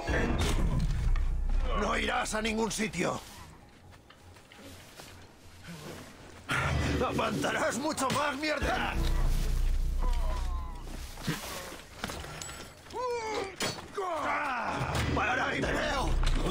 No irás a ningún sitio. Aguantarás mucho más, mierda. ¡Para ahí, te veo!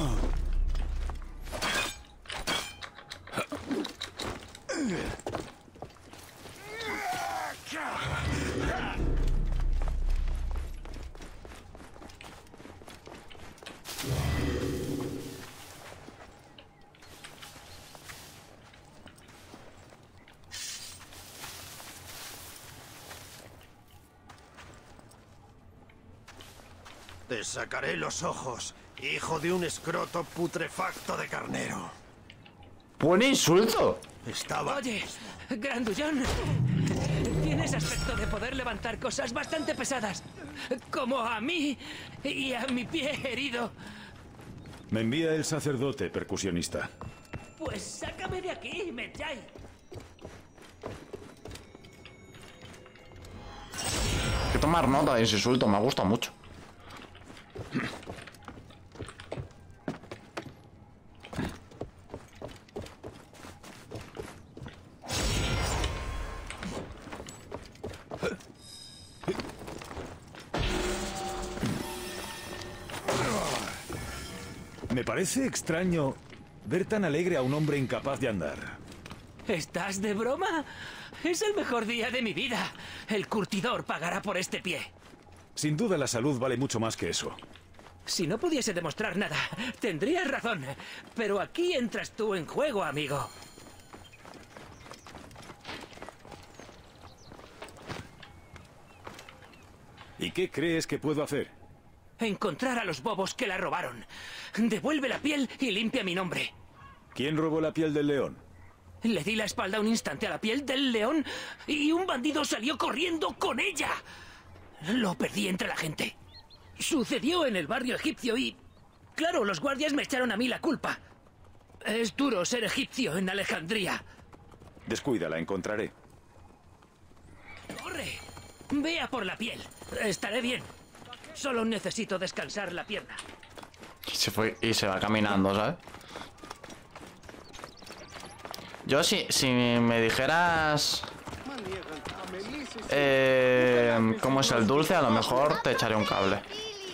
Te sacaré los ojos, hijo de un escroto putrefacto de carnero. ¡Buen insulto! Estaba... Oye, Grandullón, tienes aspecto de poder levantar cosas bastante pesadas, como a mí y a mi pie herido. Me envía el sacerdote, percusionista. Pues sácame de aquí, Medjay. Hay que tomar nota de ese insulto, me gusta mucho. Me parece extraño ver tan alegre a un hombre incapaz de andar. ¿Estás de broma? Es el mejor día de mi vida. El curtidor pagará por este pie. Sin duda la salud vale mucho más que eso. Si no pudiese demostrar nada, tendrías razón. Pero aquí entras tú en juego, amigo. ¿Y qué crees que puedo hacer? Encontrar a los bobos que la robaron. Devuelve la piel y limpia mi nombre. ¿Quién robó la piel del león? Le di la espalda un instante a la piel del león y un bandido salió corriendo con ella. Lo perdí entre la gente. Sucedió en el barrio egipcio y... claro, los guardias me echaron a mí la culpa. Es duro ser egipcio en Alejandría. Descuida, la encontraré. ¡Corre! Ve a por la piel. Estaré bien. Solo necesito descansar la pierna. Y se fue y se va caminando, ¿sabes? Yo si me dijeras... ¿cómo es el dulce? A lo mejor te echaré un cable.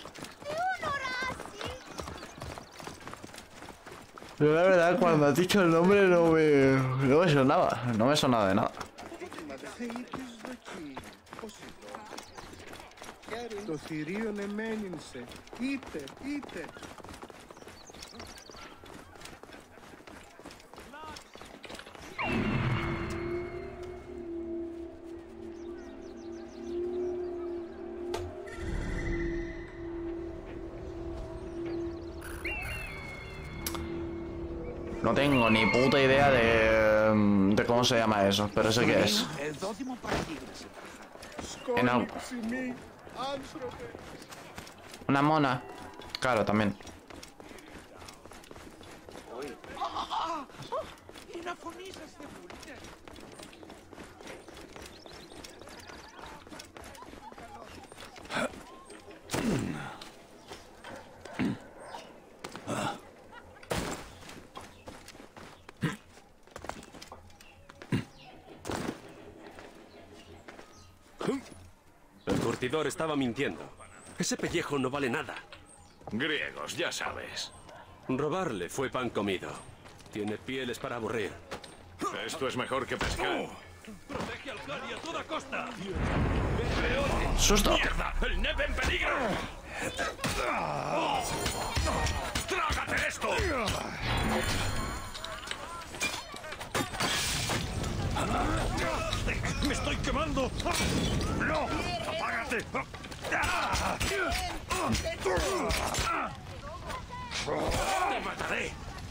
Pero la verdad, cuando has dicho el nombre no me sonaba. No me sonaba de nada. Το θηρίον εμένυνσε. Είτε. No tengo ni puta idea de cómo se llama eso, pero sé qué es. En algo. Una mona. Claro, también. El curtidor estaba mintiendo. Ese pellejo no vale nada. Griegos, ya sabes. Robarle fue pan comido. Tiene pieles para aburrir. Esto es mejor que pescar. ¡Protege al Cali a toda costa! ¡Susto! ¡Mierda! ¡El Neb en peligro! ¡Trágate esto! ¡Me estoy quemando! ¡No! ¡Apágate! ¡Te mataré!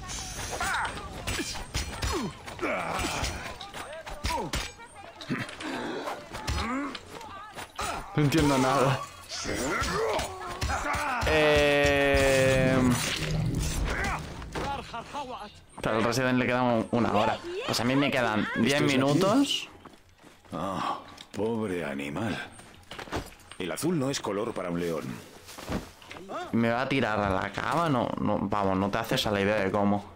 No entiendo nada. Pero al Resident le quedan una hora. Pues a mí me quedan 10 minutos. Ah, pobre animal. El azul no es color para un león. ¿Me va a tirar a la cama? No, no, vamos, no te haces a la idea de cómo.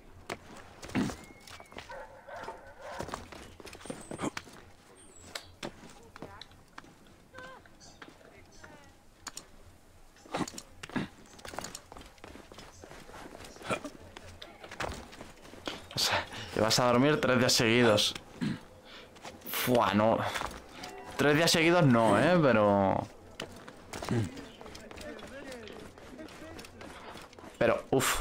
O sea, te vas a dormir 3 días seguidos. Fua, no. 3 días seguidos no, Pero, uff.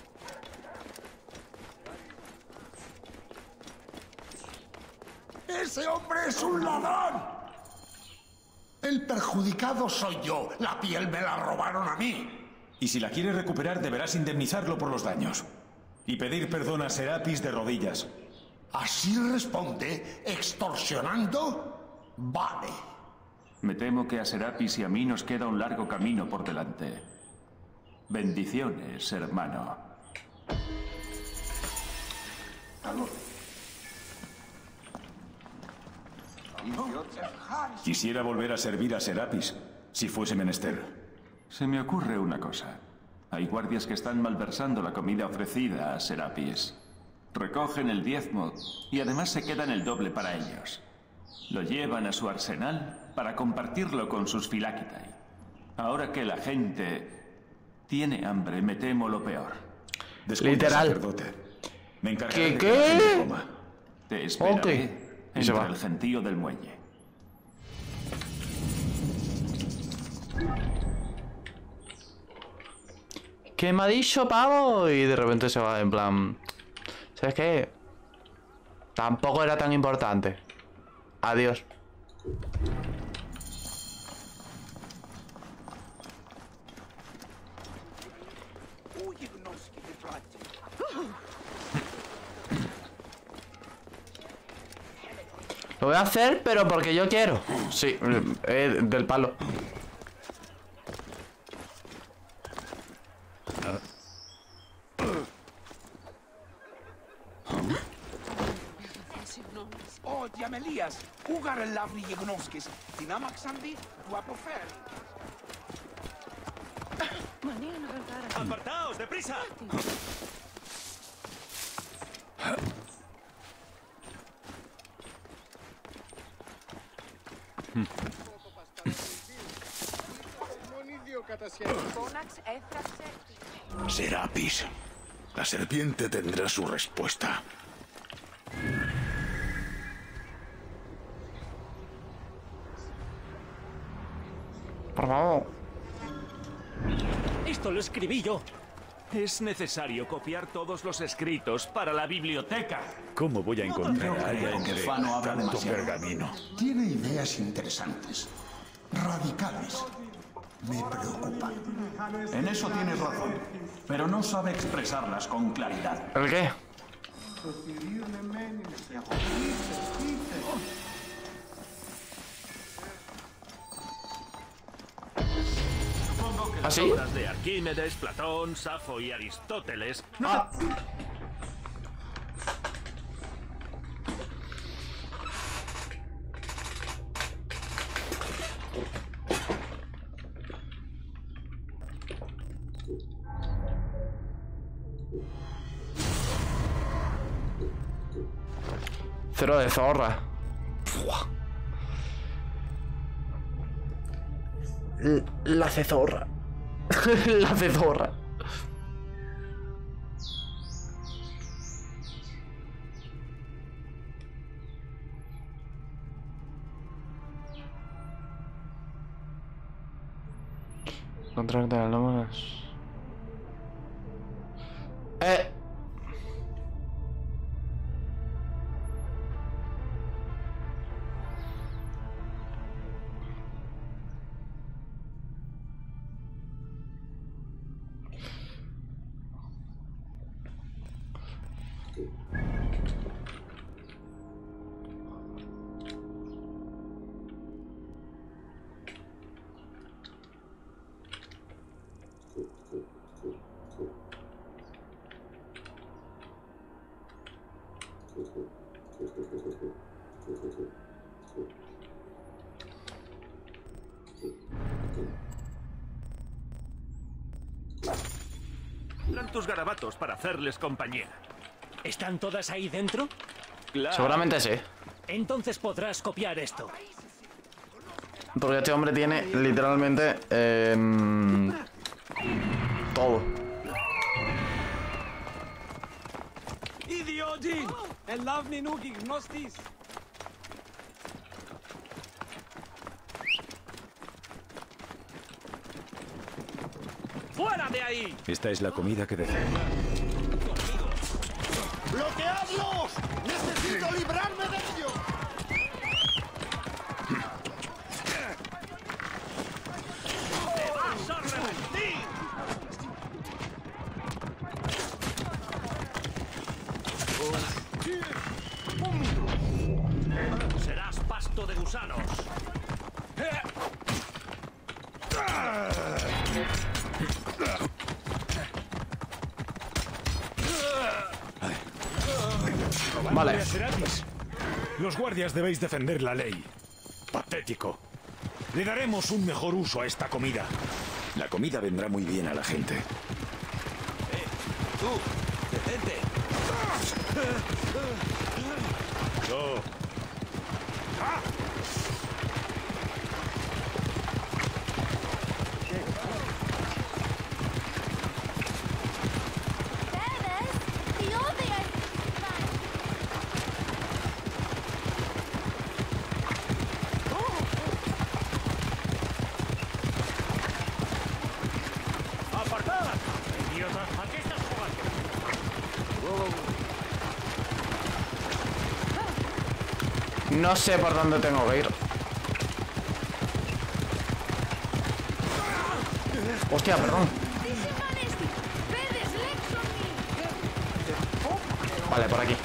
¡Ese hombre es un ladrón! El perjudicado soy yo. La piel me la robaron a mí. Y si la quiere recuperar, deberás indemnizarlo por los daños. Y pedir perdón a Serapis de rodillas. ¿Así responde? ¿Extorsionando? Vale. Me temo que a Serapis y a mí nos queda un largo camino por delante. Bendiciones, hermano. Quisiera volver a servir a Serapis, si fuese menester. Se me ocurre una cosa. Hay guardias que están malversando la comida ofrecida a Serapis. Recogen el diezmo y además se quedan el doble para ellos. Lo llevan a su arsenal para compartirlo con sus Philakitai. Ahora que la gente tiene hambre, me temo lo peor. Descuida, Literal. sacerdote. Me encargaré de que ¿Qué? la gente coma. Te esperaré Ok. Y se entre va. el gentío del muelle. ¿Qué me ha dicho, pavo? Y de repente se va en plan... ¿Sabes qué? Tampoco era tan importante. Adiós. Lo voy a hacer, pero porque yo quiero. Sí, del palo. O, Diamelias, ugar el lavri Jegnoskis, Dinamaxandi, Guapofer. ¡Apartaos, deprisa! Serapis, la serpiente tendrá su respuesta. Por favor. Esto lo escribí yo. Es necesario copiar todos los escritos para la biblioteca. ¿Cómo voy a encontrar a alguien que de Fano habla tanto demasiado. pergamino? Tiene ideas interesantes, radicales. Me preocupan. En eso tienes razón, pero no sabe expresarlas con claridad. ¿El qué? Supongo que las ¿Ah, sí? obras de Arquímedes, Platón, Safo y Aristóteles no Ah. Cero de zorra. Fua. La cezorra. La cezorra. Contracta las lomas. Tendrán tus garabatos para hacerles compañía. ¿Están todas ahí dentro? Claro. Seguramente sí. Entonces podrás copiar esto. Porque este hombre tiene literalmente todo. Idioti! El lavni nuki gnostis. ¡Fuera de ahí! Esta es la comida que deseo. ¡Bloqueadlos! ¡Necesito librarme de ellos! ¡Te vas a arrepentir! Serás pasto de gusanos. Vale. Serapis. Los guardias debéis defender la ley. Patético. Le daremos un mejor uso a esta comida. La comida vendrá muy bien a la gente. ¡Tú! ¡Detente! Yo. ¡Apartad! ¡Idiota! ¿A qué estás jugando? No sé por dónde tengo que ir. Hostia, perdón. Vale, por aquí.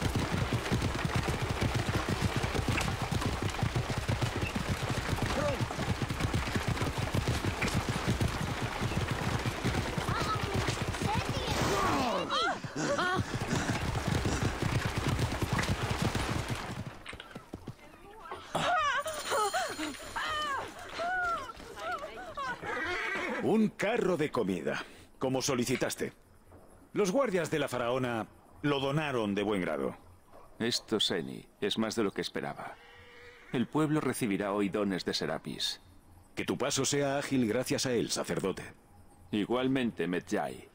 Un carro de comida, como solicitaste. Los guardias de la faraona lo donaron de buen grado. Esto, Seni, es más de lo que esperaba. El pueblo recibirá hoy dones de Serapis. Que tu paso sea ágil gracias a él, sacerdote. Igualmente, Medjay.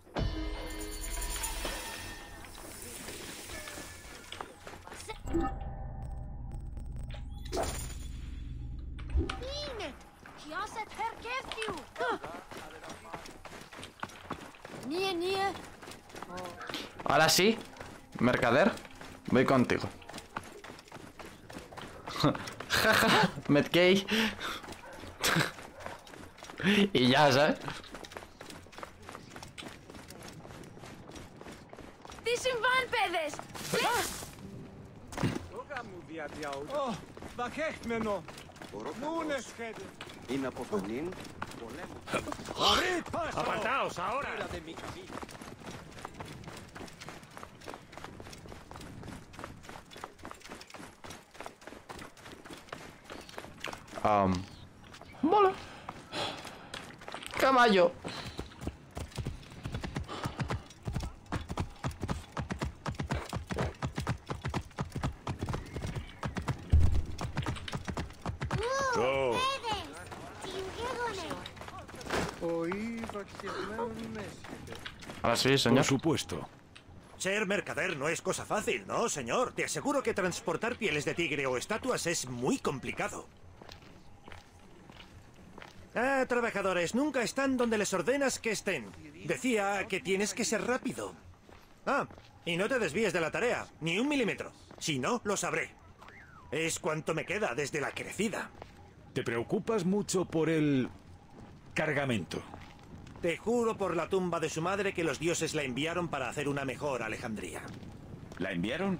Ahora sí, mercader, voy contigo. Jaja, Medjay. Y ya, ¿sabes? Oh, wat hecht me nog? Moene schedde. ¡Abrid paso! ¡Apartaos ahora! Fuera de mi camino. Vale. Caballo. Yo. Ahora sí, Por señor. supuesto. Ser mercader no es cosa fácil, ¿no, señor? Te aseguro que transportar pieles de tigre o estatuas es muy complicado. Ah, trabajadores, nunca están donde les ordenas que estén. Decía que tienes que ser rápido. Ah, y no te desvíes de la tarea, ni un milímetro. Si no, lo sabré. Es cuanto me queda desde la crecida. Te preocupas mucho por el cargamento. Te juro por la tumba de su madre que los dioses la enviaron para hacer una mejor Alejandría. ¿La enviaron?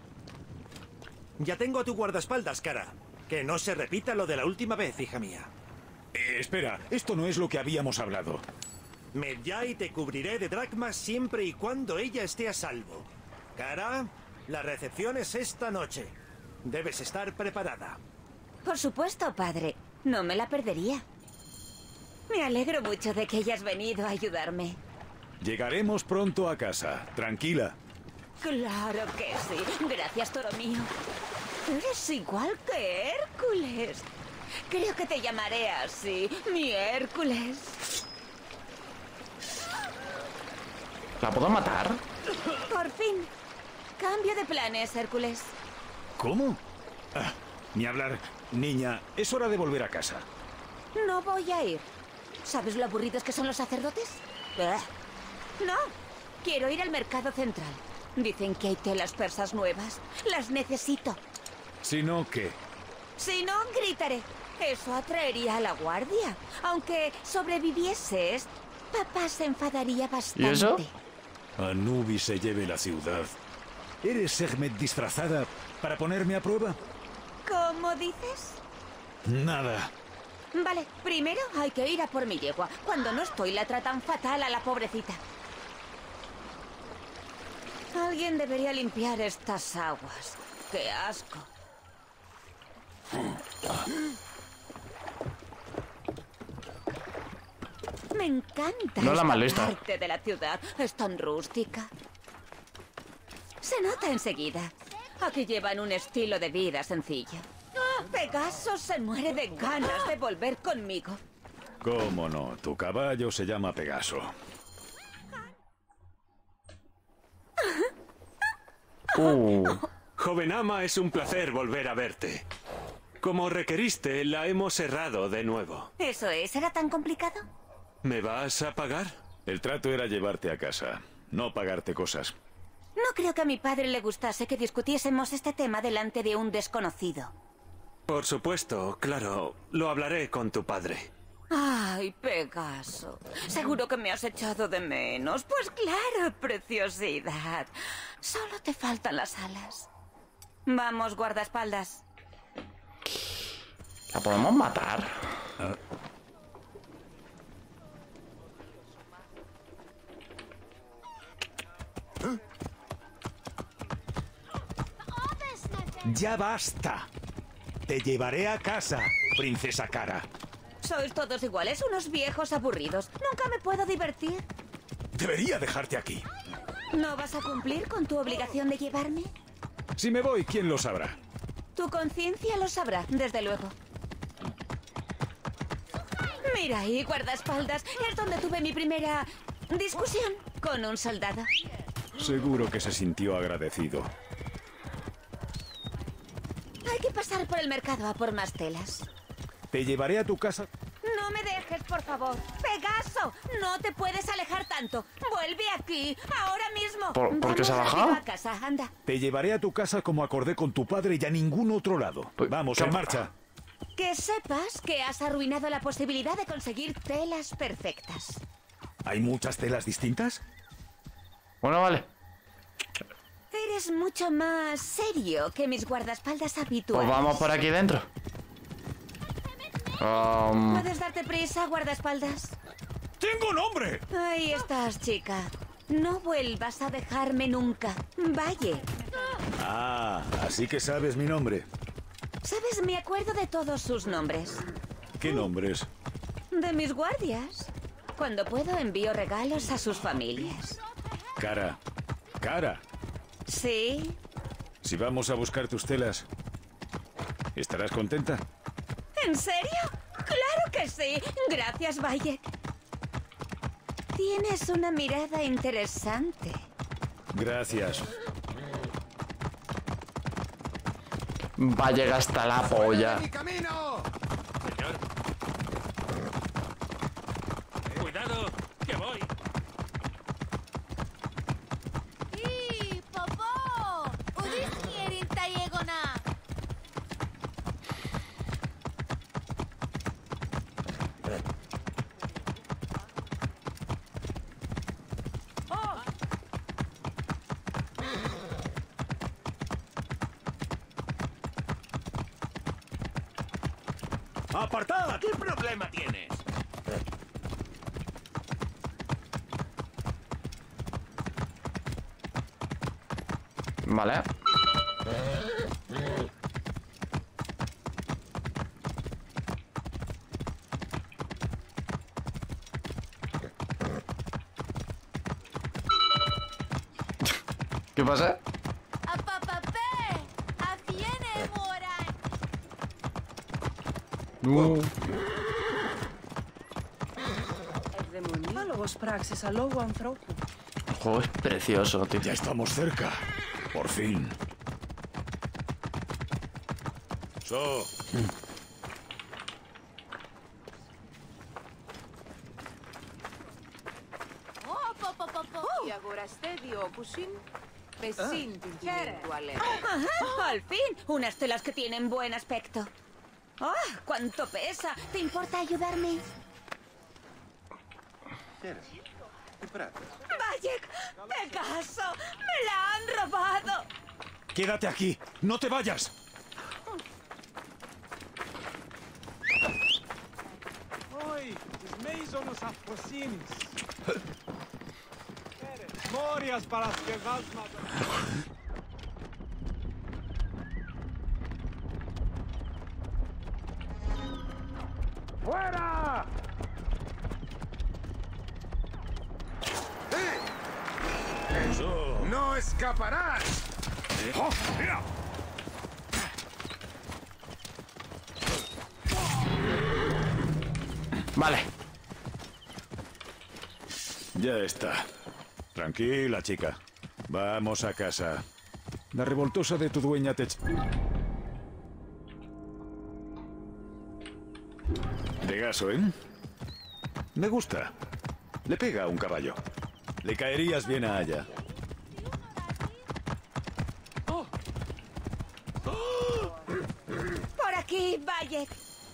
Ya tengo a tu guardaespaldas, cara. Que no se repita lo de la última vez, hija mía. Espera, esto no es lo que habíamos hablado. Medjay, te cubriré de dracmas siempre y cuando ella esté a salvo. Cara, la recepción es esta noche. Debes estar preparada. Por supuesto, padre. No me la perdería. Me alegro mucho de que hayas venido a ayudarme. Llegaremos pronto a casa. Tranquila. Claro que sí. Gracias, toro mío. Eres igual que Hércules. Creo que te llamaré así, mi Hércules. ¿La puedo matar? Por fin. Cambio de planes, Hércules. ¿Cómo? Ah, ni hablar. Niña, es hora de volver a casa. No voy a ir. ¿Sabes lo aburridos que son los sacerdotes? No. Quiero ir al mercado central. Dicen que hay telas persas nuevas. Las necesito. Si no, ¿qué? Si no, gritaré. Eso atraería a la guardia. Aunque sobrevivieses, papá se enfadaría bastante. ¿Y eso? Anubis se lleve la ciudad. ¿Eres Sekhmet disfrazada para ponerme a prueba? ¿Cómo dices? Nada. Vale, primero hay que ir a por mi yegua. Cuando no estoy la tratan fatal a la pobrecita. Alguien debería limpiar estas aguas. ¡Qué asco! Me encanta No la esta molesta. parte de la ciudad. Es tan rústica. Se nota enseguida. Aquí llevan un estilo de vida sencillo. Pegaso se muere de ganas de volver conmigo. ¿Cómo no? Tu caballo se llama Pegaso. Joven ama, es un placer volver a verte. Como requeriste, la hemos cerrado de nuevo. ¿Eso es? ¿Era tan complicado? ¿Me vas a pagar? El trato era llevarte a casa, no pagarte cosas. No creo que a mi padre le gustase que discutiésemos este tema delante de un desconocido. Por supuesto, claro. Lo hablaré con tu padre. Ay, Pegaso. Seguro que me has echado de menos. Pues claro, preciosidad. Solo te faltan las alas. Vamos, guardaespaldas. ¿La podemos matar? ¡Ya basta! Te llevaré a casa, princesa Cara. Sois todos iguales, unos viejos aburridos. Nunca me puedo divertir. Debería dejarte aquí. ¿No vas a cumplir con tu obligación de llevarme? Si me voy, ¿quién lo sabrá? Tu conciencia lo sabrá, desde luego. Mira ahí, guardaespaldas. Es donde tuve mi primera discusión con un soldado. Seguro que se sintió agradecido. Hay que pasar por el mercado a por más telas. Te llevaré a tu casa. No me dejes, por favor. ¡Pegaso! No te puedes alejar tanto. Vuelve aquí, ahora mismo. ¿Por qué se ha bajado? A casa, anda. Te llevaré a tu casa como acordé con tu padre y a ningún otro lado. Vamos, en marcha. Que sepas que has arruinado la posibilidad de conseguir telas perfectas. ¿Hay muchas telas distintas? Bueno, vale. Eres mucho más serio que mis guardaespaldas habituales. Pues vamos por aquí dentro. ¿Puedes darte prisa, guardaespaldas? ¡Tengo nombre! Ahí estás, chica. No vuelvas a dejarme nunca. Vaya. Ah, así que sabes mi nombre. ¿Sabes? Me acuerdo de todos sus nombres. ¿Qué nombres? De mis guardias. Cuando puedo envío regalos a sus familias. Cara. Cara. Sí. Si vamos a buscar tus telas, ¿estarás contenta? ¿En serio? ¡Claro que sí! Gracias, Bayek. Tienes una mirada interesante. Gracias. Va a llegar hasta la polla. Señor. Cuidado, que voy. Popó! Udisnierin taiegona. ¡Apartad! ¿Qué problema tienes? Vale. ¿Qué pasa? Oh, es precioso, tío. Ya estamos cerca. Por fin. Y ahora steady opusin. Pesin Al fin, unas telas que tienen buen aspecto. ¡Ah! ¡Cuánto pesa! ¿Te importa ayudarme? ¡Bayek! ¡Pegaso! ¡Me la han robado! Quédate aquí. ¡No te vayas! Oi, esmejam os afrosines. Morias para as guerras. ¡Fuera! ¡No escaparás! ¡Oh, mira! Vale. Ya está. Tranquila, chica. Vamos a casa. La revoltosa de tu dueña te... Pegaso, ¿eh? Me gusta. Le pega a un caballo. Le caerías bien a ella. Por aquí, Bayek.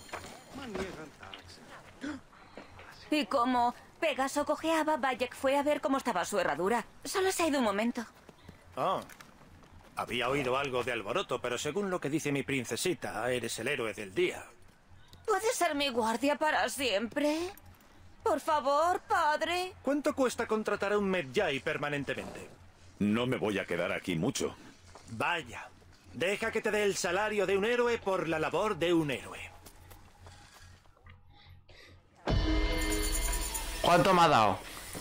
Y como Pegaso cojeaba, Bayek fue a ver cómo estaba su herradura. Solo se ha ido un momento. Oh. Había oído algo de alboroto, pero según lo que dice mi princesita, eres el héroe del día. ¿Puedes ser mi guardia para siempre? Por favor, padre. ¿Cuánto cuesta contratar a un Medjay permanentemente? No me voy a quedar aquí mucho. Vaya. Deja que te dé el salario de un héroe por la labor de un héroe. ¿Cuánto me ha dado?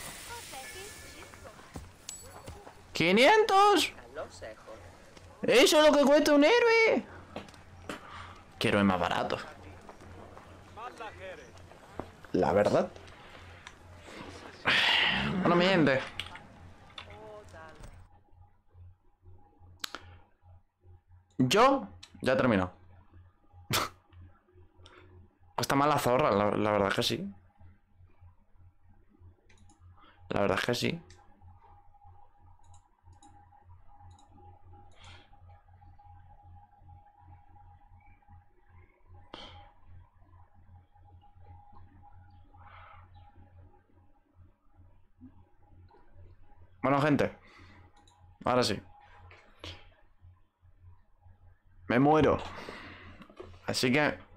500. ¿Eso es lo que cuesta un héroe? ¿Qué héroe más barato? La verdad. Bueno, mi gente. Yo ya he terminado. Cuesta más la zorra, la verdad es que sí. La verdad es que sí. Bueno, gente. Ahora sí. Me muero. Así que